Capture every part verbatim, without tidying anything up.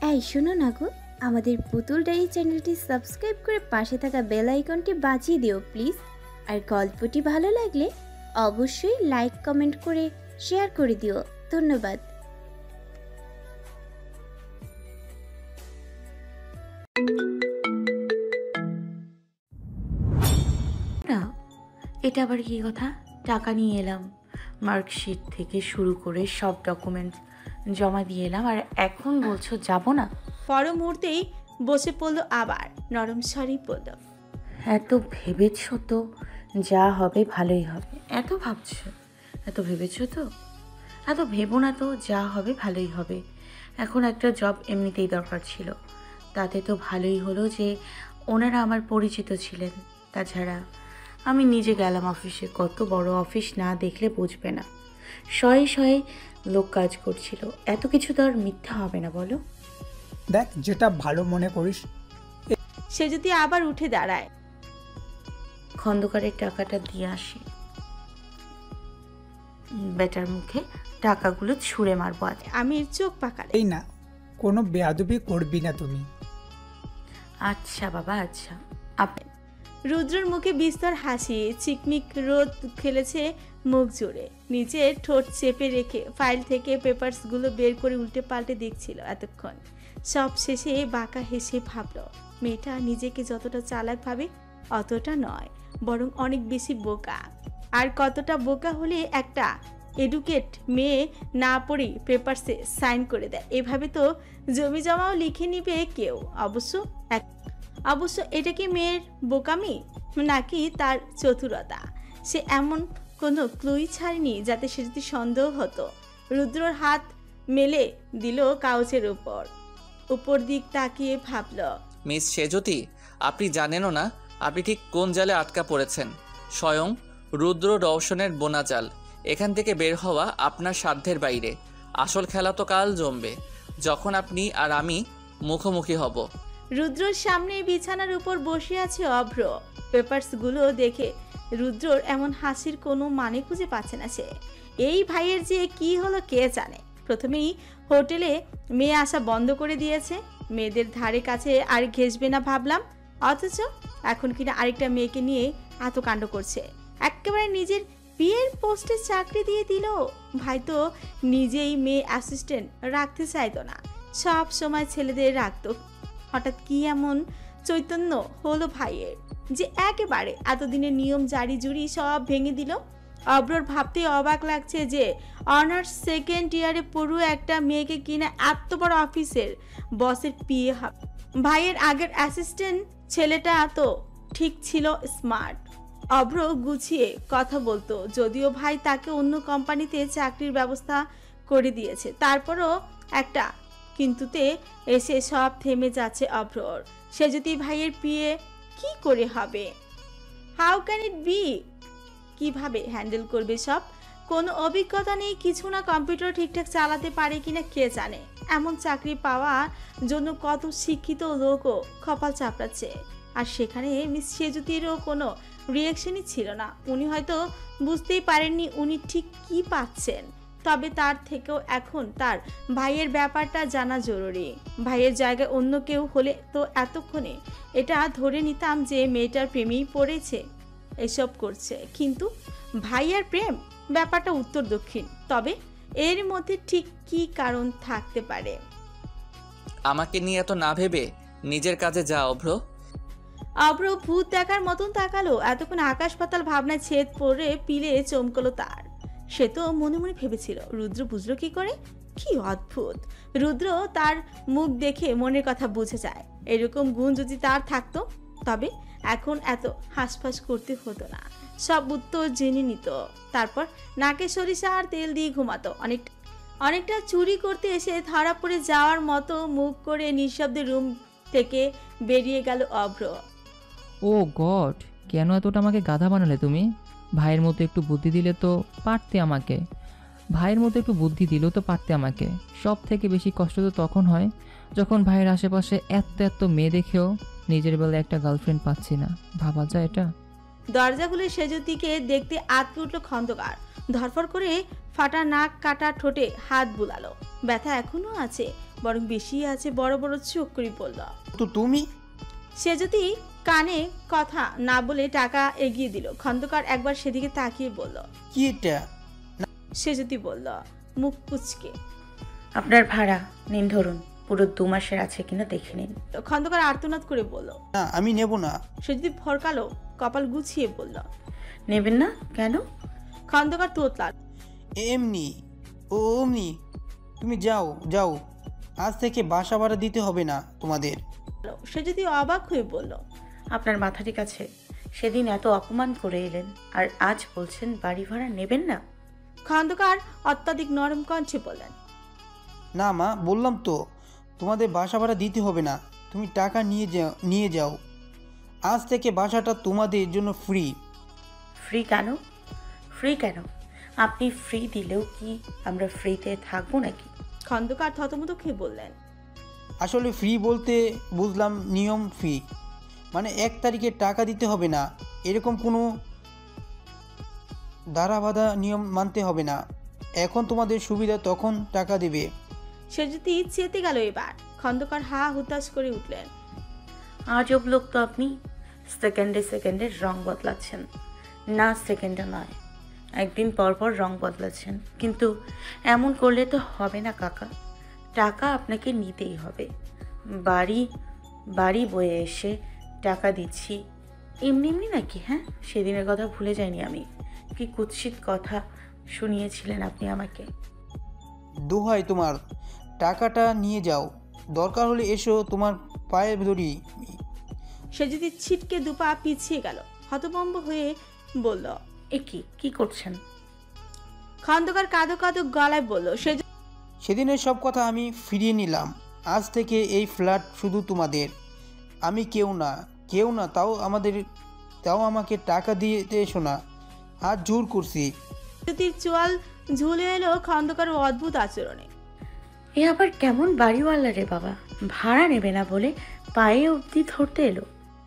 এই শোনো না গো, আমাদের পুতুল ডায়েরি চ্যানেলটি সাবস্ক্রাইব করে পাশে থাকা বেল আইকনটি বাজিয়ে দিও প্লিজ। আর গল্পটি ভালো লাগলে অবশ্যই লাইক কমেন্ট করে শেয়ার করে দিও। ধন্যবাদ। না, এটা আবার কি কথা? টাকা নিয়ে এলাম, মার্কশিট থেকে শুরু করে সব ডকুমেন্টস জমা দিয়ে এলাম, আর এখন বলছো যাব না? পর মুহূর্তেই বসে পড়লো আবার, নরম স্বরেই বলল, এত ভেবেছ তো যা হবে ভালোই হবে? এত ভাবছ, এত ভেবেছ তো? এত ভেবো না তো, যা হবে ভালোই হবে। এখন একটা জব এমনিতেই দরকার ছিল, তাতে তো ভালোই হলো যে ওনারা আমার পরিচিত ছিলেন। তাছাড়া আমি নিজে গেলাম অফিসে, কত বড় অফিস না দেখলে বুঝবে না, শয়ে শয়ে লোক কাজ করছিল। এত কিছু তো আর মিথ্যা হবে না বলো? দেখ যেটা ভালো মনে করিস। সে যদি আবার উঠে দাঁড়ায়, খন্দকারের টাকাটা দিয়ে আসি, বেটার মুখে টাকাগুলো ছুঁড়ে মারবো আজ। আমির চোখ পাকালে, এই না, কোনো বেয়াদবি করবি না তুমি। আচ্ছা বাবা আচ্ছা। আপনি রুদ্রর মুখে বিস্তর হাসি, চিকমিক রোদ খেলেছে মুখ জুড়ে। নিচের ঠোঁট চেপে রেখে ফাইল থেকে পেপারসগুলো বের করে উল্টে পাল্টে দেখছিল এতক্ষণ। সব শেষে বাঁকা হেসে ভাবল, মেয়েটা নিজেকে যতটা চালাক ভাবে অতটা নয়, বরং অনেক বেশি বোকা। আর কতটা বোকা হলে একটা এডুকেট মেয়ে না পড়ে পেপারসে সাইন করে দেয়? এভাবে তো জমি জমাও লিখে নিবে কেউ। অবশ্য এক অবশ্য এটা কি মেয়ের বোকামি নাকি তার চতুরতা? সে এমন কোনো ক্লুই ছাড়েনি যাতে সে যদি সন্দেহ হতো। রুদ্রর হাত মেলে দিল কাউচের উপর, উপর দিক তাকিয়ে ভাবল, মিস সেজতি, আপনি জানেনও না আপনি ঠিক কোন জালে আটকা পড়েছেন। স্বয়ং রুদ্র রওশনের বোনা জাল। এখান থেকে বের হওয়া আপনার সাধ্যের বাইরে। আসল খেলা তো কাল জমবে, যখন আপনি আর আমি মুখোমুখি হব। রুদ্রর সামনে বিছানার উপর বসে আছে অভ্র। পেপারসগুলো দেখে রুদ্রর এমন হাসির কোনো মানে খুঁজে পাচ্ছে না সে। এই ভাইয়ের যে কি হলো কে জানে। প্রথমেই হোটেলে মেয়ে আসা বন্ধ করে দিয়েছে, মেয়েদের ধারে কাছে আর ঘেসবে না ভাবলাম, অথচ এখন কিনা আরেকটা মেয়েকে নিয়ে এত কাণ্ড করছে। একেবারে নিজের বিয়ের পোস্টে চাকরি দিয়ে দিল। ভাই তো নিজেই মেয়ে অ্যাসিস্ট্যান্ট রাখতে চাইতো না, সব সময় ছেলেদের রাখতো। হঠাৎ কি এমন চৈতন্য হলো ভাইয়ের যে একেবারে এতদিনের নিয়ম জারি জুরি সব ভেঙে দিল? অব্রর ভাবতে অবাক লাগছে যে অনার্স সেকেন্ড ইয়ারে পড়ুয়া একটা মেয়েকে কিনা এত বড় অফিসের বসের বিয়ে হবে। ভাইয়ের আগের অ্যাসিস্ট্যান্ট ছেলেটা তো ঠিক ছিল স্মার্ট, অব্র গুছিয়ে কথা বলতো, যদিও ভাই তাকে অন্য কোম্পানিতে চাকরির ব্যবস্থা করে দিয়েছে। তারপরও একটা কিন্তুতে এসে সব থেমে যাচ্ছে অভ্রর। সে যদি ভাইয়ের বিয়ে কি করে হবে? How can it be? কিভাবে হ্যান্ডেল করবে সব? কোনো অভিজ্ঞতা নেই, কিছু না, কম্পিউটার ঠিকঠাক চালাতে পারে কিনা কে জানে। এমন চাকরি পাওয়ার জন্য কত শিক্ষিত লোকও কপাল চাপড়াচ্ছে। আর সেখানে মিস সেজুতিরও কোনো রিয়াকশনই ছিল না। উনি হয়তো বুঝতেই পারেননি উনি ঠিক কি পাচ্ছেন। তবে তার থেকেও এখন তার ভাইয়ের ব্যাপারটা জানা জরুরি। ভাইয়ের জায়গায় অন্য কেউ হলে তো এতক্ষণে এটা ধরে নিতাম যে মেয়েটার প্রেমেই পড়েছে, এসব করছে। কিন্তু ভাইয়ার প্রেম ব্যাপারটা উত্তর দক্ষিণ। তবে এর মধ্যে ঠিক কি কারণ থাকতে পারে? আমাকে নিয়ে এত না ভেবে নিজের কাজে যা অভ্র। অভ্র ভূত দেখার মতন তাকালো। এতক্ষণ আকাশ পাতাল ভাবনায় ছেদ পড়ে পিলে চমকলো তার। সে তো মনে মনে ভেবেছিল রুদ্র বুঝলো কি করে? কি অদ্ভুত! রুদ্র তার মুখ দেখে মনের কথা বুঝে যায়। এরকম গুণ যদি তার থাকতো তবে এখন এত হাঁসফাঁস করতে হতো না, সব উত্তর জেনে নিত। তারপর নাকে সরিষা আর তেল দিয়ে ঘুমাতো। অনেক অনেকটা চুরি করতে এসে ধরা পড়ে যাওয়ার মতো মুখ করে নিঃশব্দে রুম থেকে বেরিয়ে গেল অভ্র। ও গড, কেন এতটা আমাকে গাধা বানালে তুমি? ভাইয়ের মতো একটু বুদ্ধি দিলে তো পারতে আমাকে ভাইয়ের মতো একটু বুদ্ধি দিলেও তো পারতে আমাকে। সব থেকে বেশি কষ্ট তো তখন হয় যখন ভাইয়ের আশেপাশে এত এত মেয়ে দেখেও নিজের বেলায় একটা গার্লফ্রেন্ড পাচ্ছি না। ভাবা যায় এটা? দরজা খুলে সেজতিকে দেখতে আটকে উঠল খন্দকার। ধরফর করে ফাটা নাক কাটা ঠোঁটে হাত বুলালো। ব্যথা এখনো আছে, বরং বেশি আছে, বড় বড় চোখ করে বলল। তো তুমি? সে যদি কানে কথা না বলে টাকা এগিয়ে দিল। খন্দকার একবার সেদিকে তাকিয়ে বলল। কি এটা? সে যদি বলল মুখ কুচকে। আপনার ভাড়া নিন, ধরুন। পুরো দু মাসের আছে কিনা দেখে নিন। খন্দকার আর্তনাদ করে বলল। না, আমি নেব না। সে যদি ফরকালো, কপাল গুছিয়ে বলল। নেবেন না কেন? খন্দকার তোতলাল। এমনি ও অমনি। তুমি যাও যাও, আজ থেকে বাসা ভাড়া দিতে হবে না তোমাদের। সে যদি অবাক হয়ে বলল। আপনার মাথা ঠিক আছে? সেদিন এত অপমান করে এলেন, আর আজ বলছেন বাড়ি ভাড়া নেবেন না? খন্দকার অত্যাধিক নরম কণ্ঠে বললেন। না মা, বললাম তো তোমাদের বাসা ভাড়া দিতে হবে না। তুমি টাকা নিয়ে যাও নিয়ে যাও আজ থেকে বাসাটা তোমাদের জন্য ফ্রি। ফ্রি কেন? ফ্রি কেন? আপনি ফ্রি দিলেও কি আমরা ফ্রিতে থাকবো নাকি? খন্দকার থতমত খেয়ে বললেন। আসলে ফ্রি বলতে বুঝলাম নিয়ম ফ্রি, মানে এক তারিখে টাকা দিতে হবে না, এরকম কোনো দ্বারা বাঁধা নিয়ম মানতে হবে না। এখন তোমাদের সুবিধা, তখন টাকা দেবে। সে যদি চেতে গেল এবার। খন্দকার হা হুতাশ করে উঠলেন। আজব লোক তো আপনি। সেকেন্ডে সেকেন্ডে রং বদলাচ্ছেন। না, সেকেন্ডে নয়, একদিন পর পর রং বদলাচ্ছেন। কিন্তু এমন করলে তো হবে না কাকা। টাকা আপনাকে নিতেই হবে। বাড়ি বাড়ি বয়ে এসে টাকা দিচ্ছি এমনি এমনি নাকি? হ্যাঁ, সেদিনের কথা ভুলে যাইনি আমি। কি কুৎসিত কথা শুনিয়েছিলেন আপনি আমাকে। দোহাই তোমার, টাকাটা নিয়ে যাও, দরকার হলে এসো, তোমার পায়ে ধরি। সে যদি ছিটকে দুপা পিছিয়ে গেল। হতভম্ব হয়ে বলল। এ কি কি করছেন? খন্দকার কাঁদো কাঁদো গলায় বলল। সে সেদিনের সব কথা আমি ফিরিয়ে নিলাম। আজ থেকে এই ফ্ল্যাট শুধু তোমাদের। আমি কেউ না, কেউ না, তাও আমাদের তাও আমাকে টাকা দিতে এসো না, হাত জোর করছি। যদি চোয়াল ঝুলে এলো খন্দকার অদ্ভুত আচরণে। এ আবার কেমন বাড়িওয়ালা রে বাবা! ভাড়া নেবে না বলে পায়ে অবধি ধরতে এলো।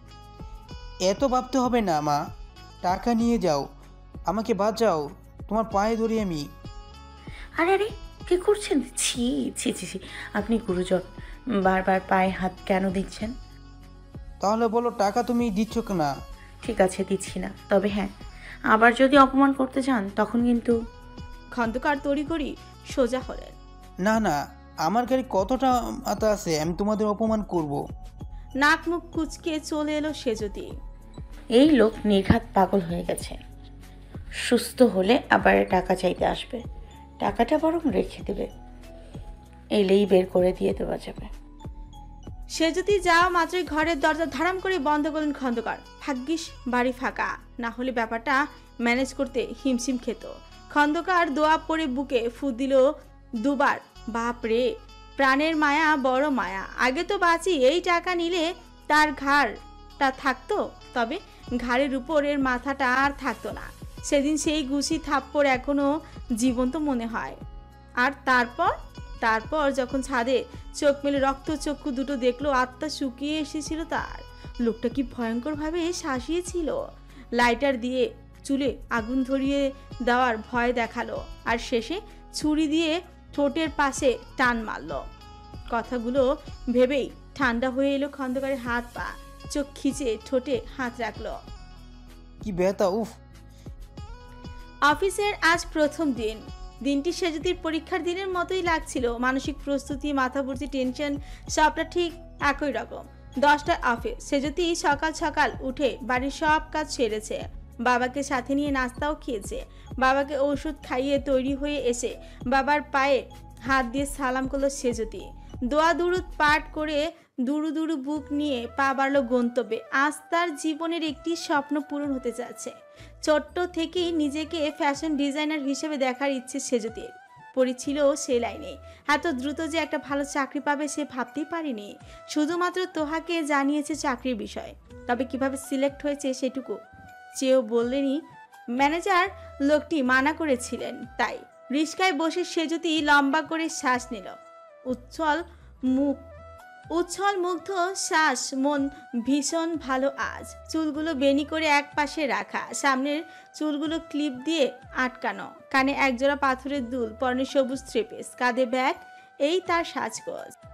এত ভাবতে হবে না মা, টাকা নিয়ে যাও, আমাকে বাঁচাও, তোমার পায়ে ধরি আমি। আরে আরে, কি করছেন? ছি ছি ছি ছি, আপনি গুরুজন। বারবার পায়ে হাত কেন দিচ্ছেন? তাহলে বলো টাকা তুমি দিচ্ছ না? ঠিক আছে, দিচ্ছি না। তবে হ্যাঁ, আবার যদি অপমান করতে চান তখন কিন্তু। খন্দকার তড়িঘড়ি সোজা হলেন। না না, আমার গাড়ি কতটা মাথা আছে, আমি তোমাদের অপমান করব? নাক মুখ কুচকে চলে এলো সে যদি। এই লোক নির্ঘাত পাগল হয়ে গেছে। সুস্থ হলে আবার টাকা চাইতে আসবে। টাকাটা বরং রেখে দেবে, এলেই বের করে দিয়ে দেওয়া যাবে। সে যদি যাওয়া মাত্রই ঘরের দরজা ধারাম করে বন্ধ করলেন খন্দকার। ভাগ্যিস বাড়ি ফাঁকা, না হলে ব্যাপারটা ম্যানেজ করতে হিমশিম খেত। খন্দকার দোয়া পড়ে বুকে ফু দিল দুবার। বাপ রে, প্রাণের মায়া বড় মায়া। আগে তো বাঁচি, এই টাকা নিলে তার ঘাড়টা থাকতো, তবে ঘাড়ের উপর এর মাথাটা আর থাকতো না। সেদিন সেই ঘুষি থাপ্পড় এখনো জীবন্ত মনে হয়। আর তারপর তারপর যখন ছাদে চোখ মেলে রক্ত চক্ষু দুটো দেখলো, আত্মা শুকিয়ে এসেছিল তার। লোকটা কি ভয়ঙ্করভাবে শাসিয়েছিল। লাইটার দিয়ে চুলে আগুন ধরিয়ে দেওয়ার ভয় দেখালো, আর শেষে ছুরি দিয়ে ঠোঁটের পাশে টান মারল। কথাগুলো ভেবেই ঠান্ডা হয়ে এলো খন্দকারের হাত পা। চোখ খিচে ঠোঁটে হাত রাখলো। কি ব্যথা! উফ! অফিসের আজ প্রথম দিন। দিনটি সেজুতির পরীক্ষার দিনের মতোই লাগছিল। মানসিক প্রস্তুতি, মাথা ভর্তি টেনশন, সবটা ঠিক একই রকম। দশটার অফিস। সেজুতি সকাল সকাল উঠে বাড়ির সব কাজ সেরেছে। বাবাকে সাথে নিয়ে নাস্তাও খেয়েছে। বাবাকে ওষুধ খাইয়ে তৈরি হয়ে এসে বাবার পায়ে হাত দিয়ে সালাম করলো সেজুতি। দোয়া দুরুদ পাঠ করে দুরু দুরু বুক নিয়ে পা বাড়ল গন্তব্যে। আজ তার জীবনের একটি স্বপ্ন পূরণ হতে যাচ্ছে। ছোট্ট থেকেই নিজেকে ফ্যাশন ডিজাইনার হিসেবে দেখার ইচ্ছে সেজুতির পড়েছিল সে লাইনে। এত দ্রুত যে একটা ভালো চাকরি পাবে সে ভাবতেই পারেনি। শুধুমাত্র তোহাকে জানিয়েছে চাকরির বিষয়, তবে কিভাবে সিলেক্ট হয়েছে সেটুকু চেয়েও বললেনি। ম্যানেজার লোকটি মানা করেছিলেন, তাই রিস্কায় বসে সেজুতি লম্বা করে শ্বাস নিল। উচ্ছল মুখ উচ্ছল মুগ্ধ শ্বাস, মন ভীষণ ভালো আজ। চুলগুলো বেনি করে এক পাশে রাখা, সামনের চুলগুলো ক্লিপ দিয়ে আটকানো, কানে একজোড়া পাথরের দুল, পরনে সবুজ থ্রি পিস, কাঁধে ব্যাগ, এই তার সাজগোজ।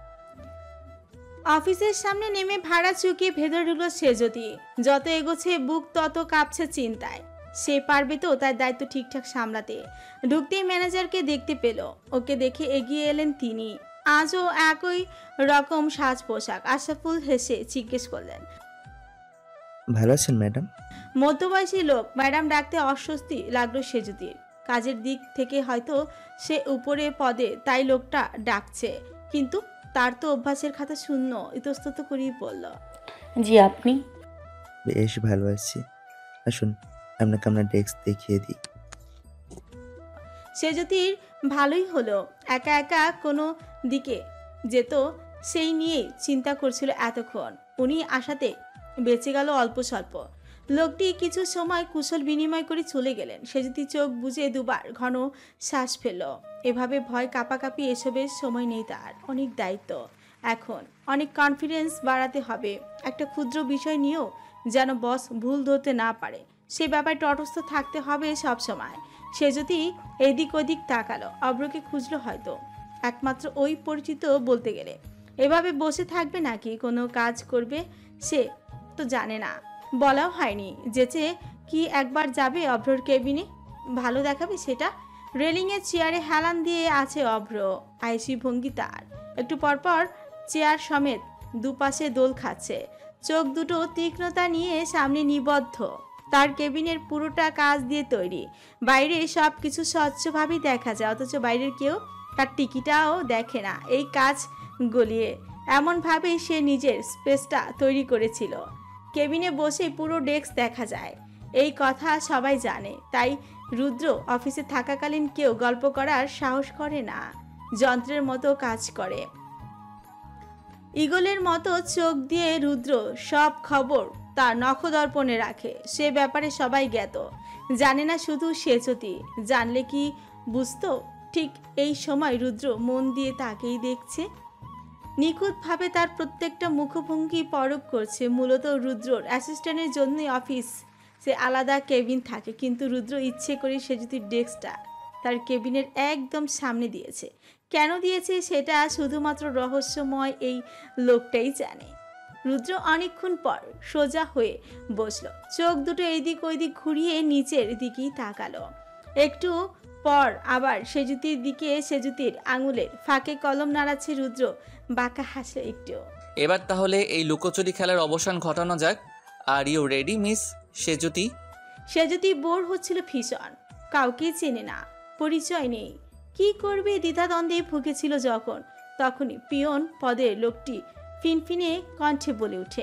অফিসের সামনে নেমে ভাড়া চুকিয়ে ভেতরে ঢুকলো সেজতি। যত এগোচ্ছে বুক তত কাঁপছে চিন্তায়। সে পারবে তো তার দায়িত্ব ঠিকঠাক সামলাতে। ঢুকতেই ম্যানেজারকে দেখতে পেল। ওকে দেখে এগিয়ে এলেন তিনি। আজও একই রকম সাজ পোশাক। আশরাফুল হেসে জিজ্ঞেস করলেন, ভালো আছেন ম্যাডাম? মধ্যবয়সী লোক। ম্যাডাম ডাকতে অস্বস্তি লাগলো সেজুতির। কাজের দিক থেকে হয়তো সে উপরে পদে, তাই লোকটা ডাকছে, কিন্তু তার তো অভ্যাসের খাতা শূন্য। ইতস্তত করেই বলল, জি আপনি? বেশ ভালো আছি। আসুন আপনাকে আপনার ডেস্ক দেখিয়ে দিই। সেজুতির ভালোই হলো। একা একা কোনো দিকে যেত সেই নিয়েই চিন্তা করছিল এতক্ষণ। উনি আসাতে বেঁচে গেল অল্প স্বল্প। লোকটি কিছু সময় কুশল বিনিময় করে চলে গেলেন। সেজুতি চোখ বুজে দুবার ঘন শ্বাস ফেলল। এভাবে ভয় কাঁপাকাঁপি এসবের সময় নেই তার। অনেক দায়িত্ব এখন, অনেক কনফিডেন্স বাড়াতে হবে। একটা ক্ষুদ্র বিষয় নিয়েও যেন বস ভুল ধরতে না পারে, সে ব্যাপারে তটস্থ থাকতে হবে সব সময়। সে যদি এদিক ওদিক তাকালো, অব্রকে খুঁজলো হয়তো। একমাত্র ওই পরিচিত বলতে গেলে। এভাবে বসে থাকবে নাকি কোনো কাজ করবে সে তো জানে না। বলাও হয়নি যেচে কি একবার যাবে অভ্রর কেবিনে, ভালো দেখাবে সেটা। রেলিংয়ের চেয়ারে হেলান দিয়ে আছে অভ্র। আয়েসি ভঙ্গি তার। একটু পরপর চেয়ার সমেত দুপাশে দোল খাচ্ছে। চোখ দুটো তীক্ষ্ণতা নিয়ে সামনে নিবদ্ধ। তার কেবিনের পুরোটা কাজ দিয়ে তৈরি। বাইরে সব কিছু স্বচ্ছভাবেই দেখা যায়, অথচ বাইরের কেউ তার টিকিটাও দেখে না। এই কাজ গলিয়ে এমনভাবেই সে নিজের স্পেসটা তৈরি করেছিল। কেবিনে বসে পুরো ডেস্ক দেখা যায়, এই কথা সবাই জানে। তাই রুদ্র অফিসে থাকাকালীন কেউ গল্প করার সাহস করে না। যন্ত্রের মতো কাজ করে, ঈগলের মতো চোখ দিয়ে রুদ্র সব খবর তার নখদর্পণে রাখে। সে ব্যাপারে সবাই জ্ঞাত, জানে না শুধু সেজতি। জানলে কি বুঝতো? ঠিক এই সময় রুদ্র মন দিয়ে তাকেই দেখছে, নিখুঁতভাবে তার প্রত্যেকটা মুখভঙ্গি পরখ করছে। মূলত রুদ্রর অ্যাসিস্ট্যান্টের জন্যই অফিস সে আলাদা কেবিন থাকে, কিন্তু রুদ্র ইচ্ছে করে সেজতির ডেস্কটা তার কেবিনের একদম সামনে দিয়েছে। কেন দিয়েছে সেটা শুধুমাত্র রহস্যময় এই লোকটাই জানে। রুদ্র অনেকক্ষণ পর সোজা হয়ে বসলো, চোখ দুটো এইদিক ওইদিক ঘুরিয়ে নিচের দিকেই তাকালো। একটু পর আবার সেজুতির দিকে। সেজুতির আঙুলের ফাঁকে কলম নাড়াচ্ছে রুদ্র। বাঁকা হাসলো একটু। এবার তাহলে এই লুকোচুরি খেলার অবসান ঘটানো যাক। Are you ready miss Sejuti? Sejuti bore হচ্ছিল ভীষণ। কাউকে চেনে না, পরিচয় নেই, কি করবে দ্বিধাদ্বন্দ্বে ভুগেছিল যখন, তখনই পিয়ন পদের লোকটি ফিনফিনে কণ্ঠে বলে ওঠে,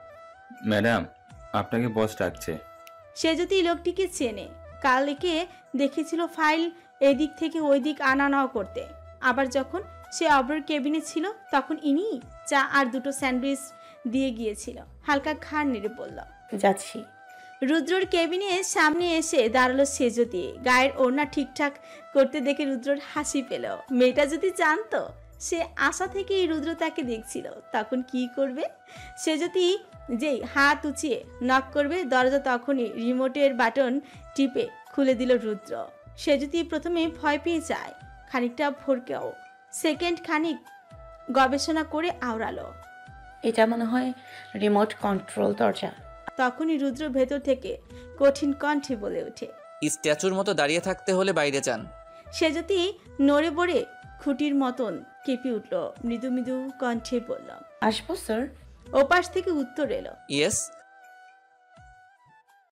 ম্যাডাম আপনাকে বস ডাকছে। সেজুতি লোকটিকে চেনে। কাল একে দেখেছিল ফাইল এদিক থেকে ওই দিক আনা নেওয়া করতে। আবার যখন সে অব্রর কেবিনে ছিল তখন ইনি চা আর দুটো স্যান্ডউইচ দিয়ে গিয়েছিল। হালকা ঘাড় নেড়ে বলল, যাচ্ছি। রুদ্রর কেবিনের সামনে এসে দাঁড়ালো সেজতি। গায়ের ওড়না ঠিকঠাক করতে দেখে রুদ্রর হাসি পেল। মেয়েটা যদি জানতো সে আশা থেকেই রুদ্র তাকে দেখছিল, তখন কি করবে? সেজতি যেই হাত উঁচিয়ে নক করবে দরজা, তখনই রিমোটের বাটন টিপে খুলে দিল রুদ্র। সেজতি প্রথমে ভয় পেয়ে যায়, খানিকটা ভরকেও। সেকেন্ড খানিক গবেষণা করে আওড়ালো, এটা মনে হয় রিমোট কন্ট্রোল দরজা। তখনই রুদ্র ভেতর থেকে কঠিন কণ্ঠে বলে ওঠে, স্ট্যাচুর মতো দাঁড়িয়ে থাকতে হলে বাইরে যান। সেজতি নড়ে বড়ে খুঁটির মতন কেঁপে উঠল। মৃদু মৃদু কণ্ঠে বলল, আসবো স্যার। ওপাশ থেকে উত্তর এলো, ইয়েস